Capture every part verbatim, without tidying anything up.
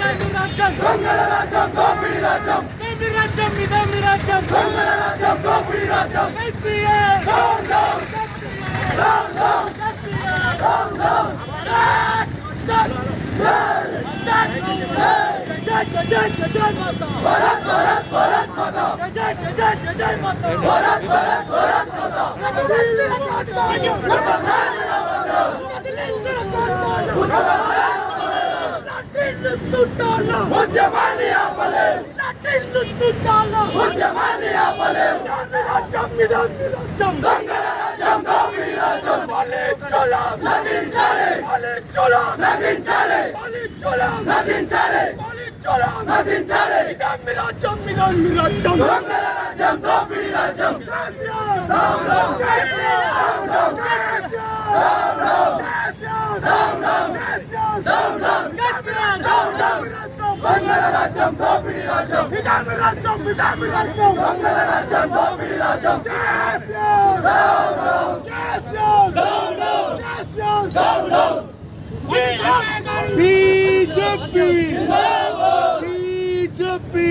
దొంగల రాజ్యం దోపిడీ రాజ్యం దోపిడీ రాజ్యం ఇదేమి రాజ్యం దొంగల రాజ్యం దోపిడీ రాజ్యం KCR down down down down KCR down down Bharat Bharat Bharat माता जय जय जय जय माता भारत भारत भारत माता दिल्ली राजस्थान दिल्ली तुटाला उद्यमानी आपले दिल्ली तुटाला उद्यमानी आपले राजम मिदम राजम दंगल राजम दंगल राजम वाले चला नसीन चले वाले चला नसीन चले वाले चला नसीन चले चला नसीन चले इधर राजम इधर राजम दंगल राजम दंगल राजम केसीआर राम राम केसीआर राम राम केसीआर राम राम केसीआर राम राम केसीआर राम राम केसीआर राम राम दंगल राजम दंगल राजम इधर राजम इधर राजम दंगल राजम दंगल राजम केसीआर राम राम केसीआर राम राम केसीआर राम राम बीजेपी बीजेपी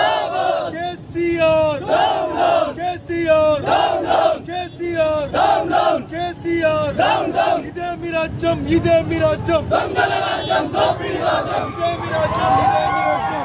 केसीआर केसीआर केसीआर केसीआर इदेमी राज्यम इदेमी राज्यम दंगल राज्यम दोपिडी राज्यम इदेमी राज्यम इदेमी राज्यम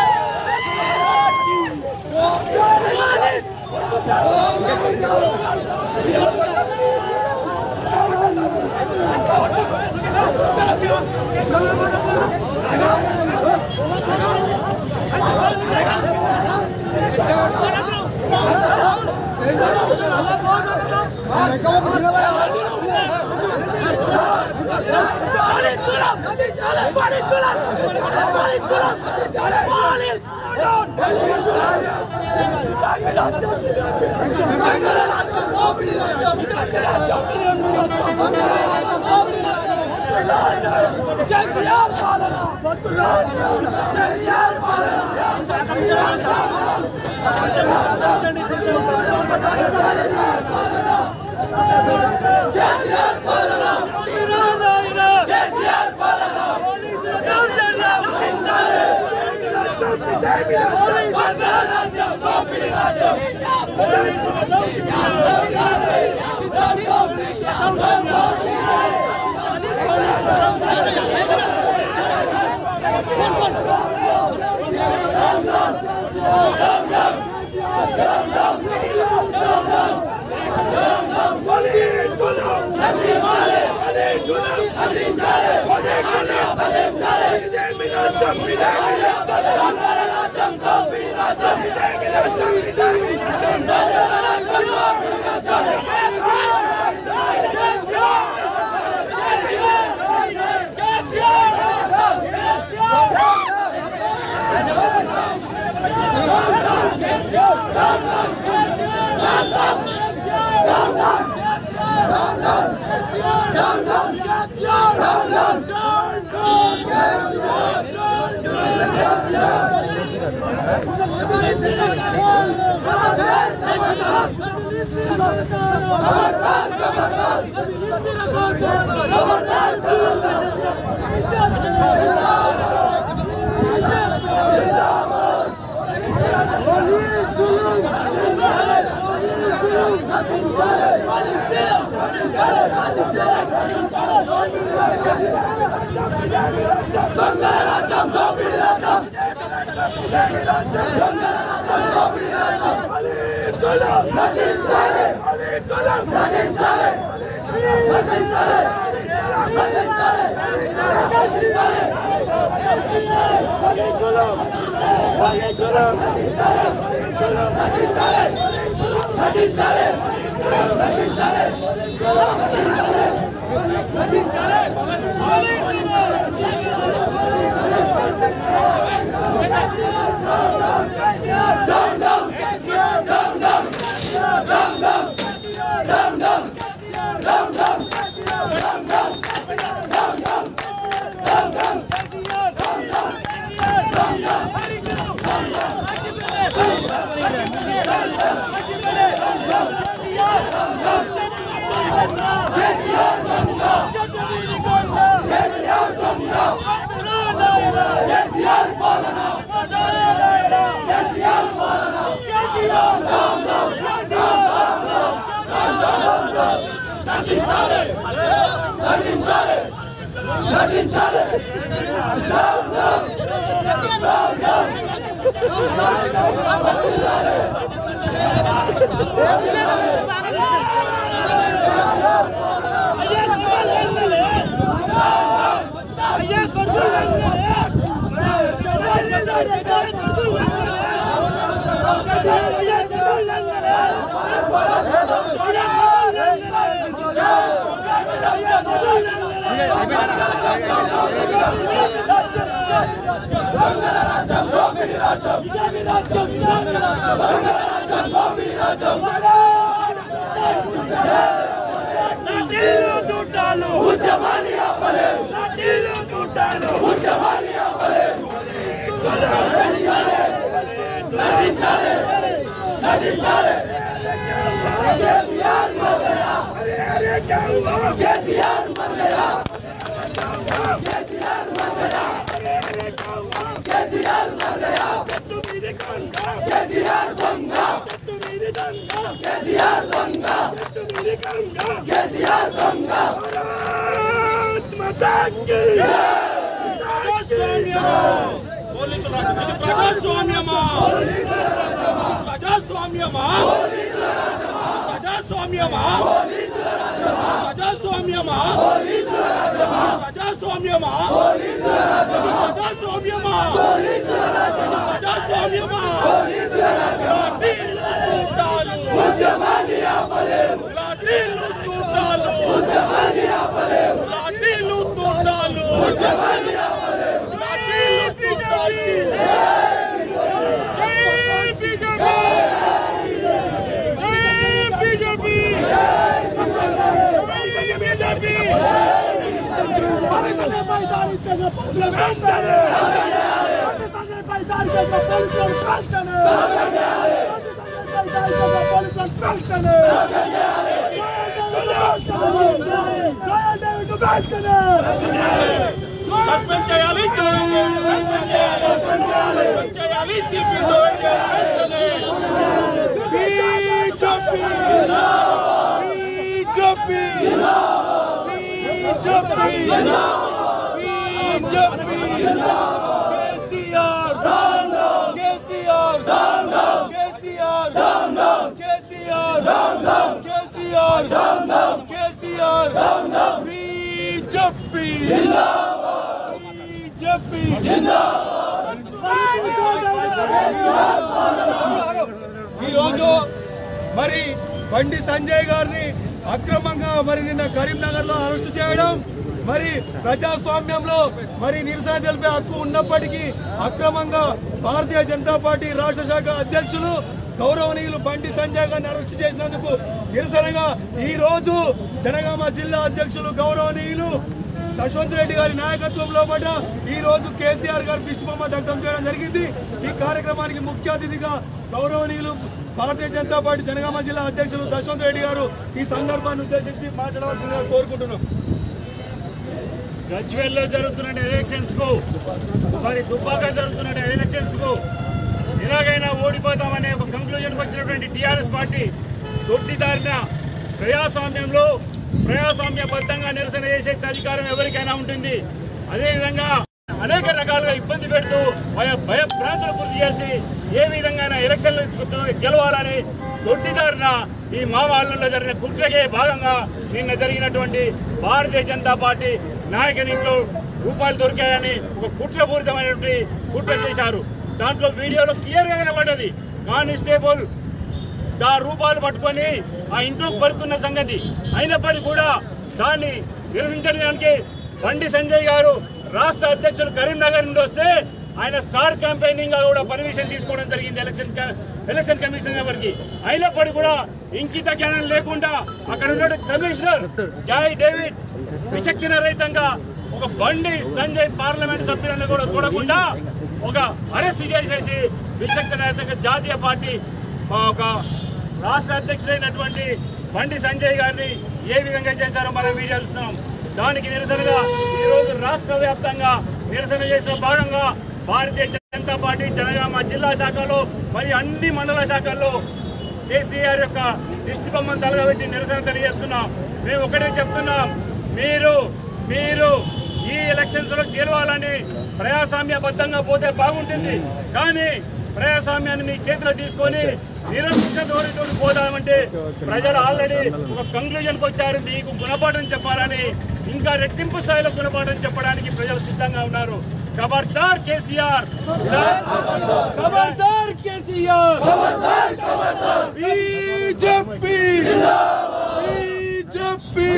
Oh, కేసీఆర్ పాలన కేసీఆర్ Ujamaniyapale, సంజయ్పై దాడి చేసిన పోలీసులు వెంటనే సంజయ్పై దాడి చేసిన పోలీసులు వెంటనే సంజయ్పై దాడి చేసిన పోలీసులు వెంటనే సస్పెండ్ చేయాలి సస్పెండ్ చేయాలి సిపి వెంటనే BJP BJP BJP BJP KCR KCR KCR KCR KCR KCR BJP BJP ఈరోజు మరి బండి సంజయ్ గారిని అక్రమంగా మరి నిన్న కరీంనగర్ లో అరెస్టు చేయడం, మరి ప్రజాస్వామ్యంలో మరి నిరసన తెలిపే హక్కు ఉన్నప్పటికీ అక్రమంగా భారతీయ జనతా పార్టీ రాష్ట్ర శాఖ అధ్యక్షులు గౌరవనీయులు బండి సంజయ్ గారిని అరెస్టు చేసినందుకు నిరసనగా ఈ రోజు జనగామ జిల్లా అధ్యక్షులు గౌరవనీయులు యశ్వంత్ రెడ్డి గారి నాయకత్వంలో పడ్డ ఈ రోజు కేసీఆర్ గారు దిష్టిబొమ్మ దగ్ధం చేయడం జరిగింది. ఈ కార్యక్రమానికి ముఖ్య అతిథిగా గౌరవనీయులు భారతీయ జనతా పార్టీ జనగామ జిల్లా అధ్యక్షులు యశ్వంత్ రెడ్డి గారు ఈ సందర్భాన్ని ఉద్దేశించి మాట్లాడవలసిందిగా కోరుకుంటున్నాం. గజ్వేల్లో జరుగుతున్న ఎలక్షన్స్ కు సారీ దుబ్బాక జరుగుతున్న ఎలక్షన్స్ కు ఎలాగైనా ఓడిపోతామనే ఒక కంక్లూజన్ వచ్చినటువంటి టీఆర్ఎస్ పార్టీ దొడ్డిదారిన ప్రజాస్వామ్యంలో ప్రజాస్వామ్యబద్ధంగా నిరసన చేసే అధికారం ఎవరికైనా ఉంటుంది. అదేవిధంగా అనేక రకాలుగా ఇబ్బంది పెడుతూ భయభ్రాంతులు గుర్తు చేసి ఏ విధంగా ఎలక్షన్లు గెలవాలని దొడ్డిదారిన ఈ మావాళ్ళలో జరిగిన కుట్రకే భాగంగా నిన్న జరిగినటువంటి భారతీయ జనతా పార్టీ నాయకుని ఇంట్లో రూపాయలు దొరికాయని ఒక కుట్రపూరితమైనటువంటి కుట్ర చేశారు. దాంట్లో వీడియోలో క్లియర్గా కనబడ్డది. కానిస్టేబుల్ దా రూపాయలు పట్టుకొని ఆ ఇంట్లోకి పడుతున్న సంగతి. అయినప్పటికీ కూడా దాన్ని నిరసించడానికి బండి సంజయ్ గారు రాష్ట్ర అధ్యక్షులు కరీంనగర్ నుండి వస్తే ఆయన స్టార్ క్యాంపెయినింగ్ గా కూడా పర్మిషన్ తీసుకోవడం జరిగింది ఎలక్షన్ ఎలక్షన్ కమిషన్ ఎవరికి. అయినప్పటికీ కూడా ఇంకిత జ్ఞానం లేకుండా అక్కడ ఉన్న కమిషనర్ జాయ్ డేవిడ్ విచక్షణ రహితంగా ఒక బండి సంజయ్ పార్లమెంట్ సభ్యులను కూడా చూడకుండా ఒక అరెస్ట్ చేసేసి విచక్షణ రహితంగా జాతీయ పార్టీ ఒక రాష్ట్ర అధ్యక్షుడైనటువంటి బండి సంజయ్ గారిని ఏ విధంగా చేశారో మనం వీడియో చూస్తున్నాం. దానికి నిరసనగా ఈ రోజు రాష్ట్ర వ్యాప్తంగా నిరసన చేసిన భాగంగా భారతీయ జనతా పార్టీ జనగామ జిల్లా శాఖలో మరియు అన్ని మండల శాఖల్లో కేసీఆర్ యొక్క దిష్టి బొమ్మను తలగబెట్టి నిరసన తెలియజేస్తున్నాం. మేము ఒకటే చెప్తున్నాం, మీరు మీరు ఈ ఎలక్షన్స్ లో గెలవాలని ప్రజాస్వామ్యబద్ధంగా పోతే బాగుంటుంది. కానీ ప్రజాస్వామ్యాన్ని మీ చేతిలో తీసుకొని నిరంకుశ ధోరణితో పోదామంటే ప్రజలు ఆల్రెడీ ఒక కంక్లూజన్కి వచ్చారు. మీకు గుణపాఠం చెప్పాలని, ఇంకా రెట్టింపు స్థాయిలో గుణపాఠం చెప్పడానికి ప్రజలు సిద్ధంగా ఉన్నారు. ఖబర్దార్ కేసీఆర్, ఖబర్దార్ కేసీఆర్, బీజేపీ బీజేపీ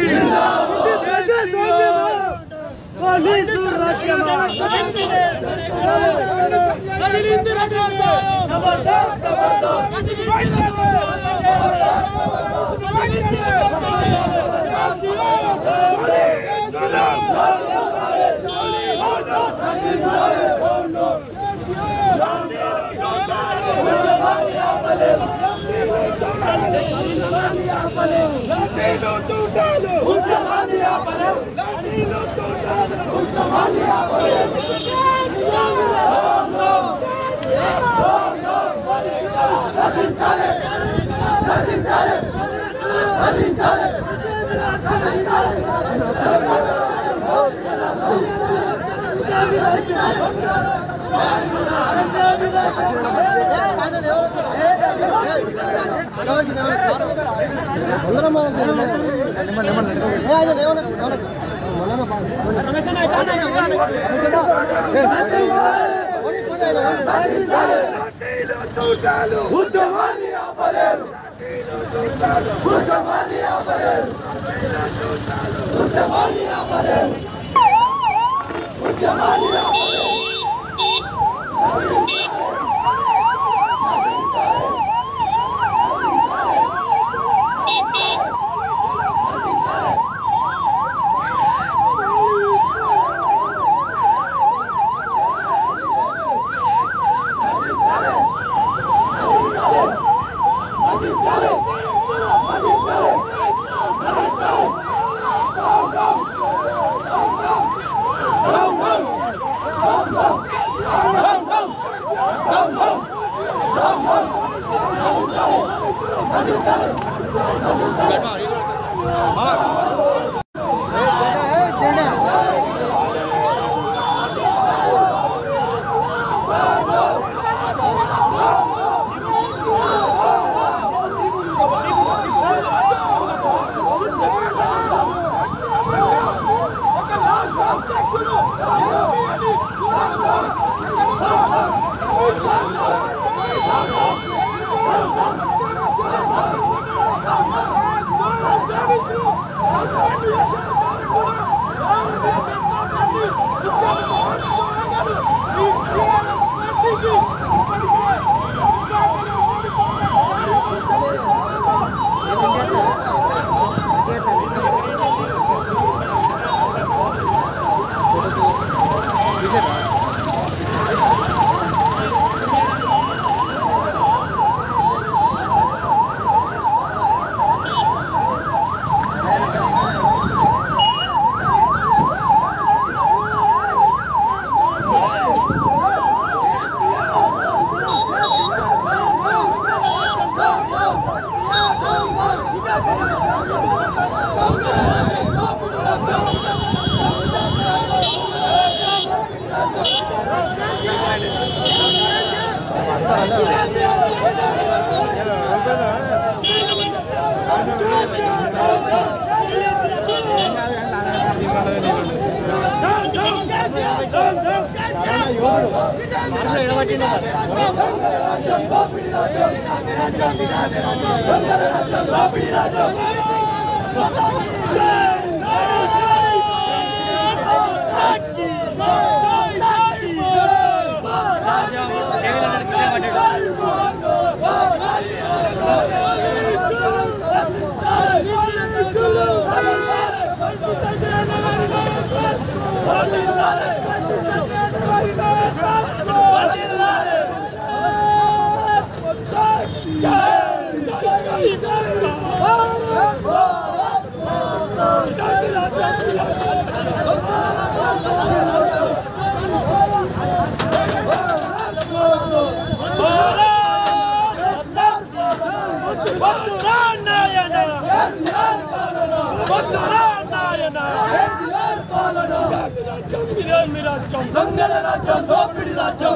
దొంగల రాజ్యం దోపిడి రాజ్యం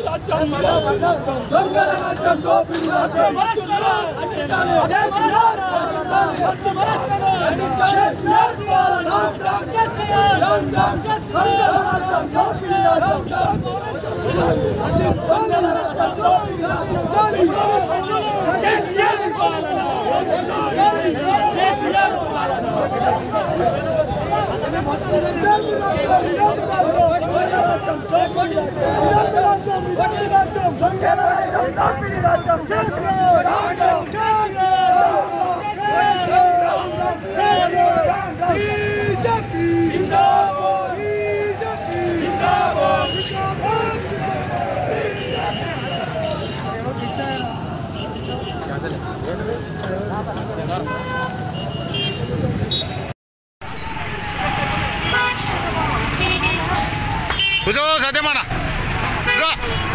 దొంగల రాజ్యం దోపిడి రాజ్యం కూర్చో సత్యమాన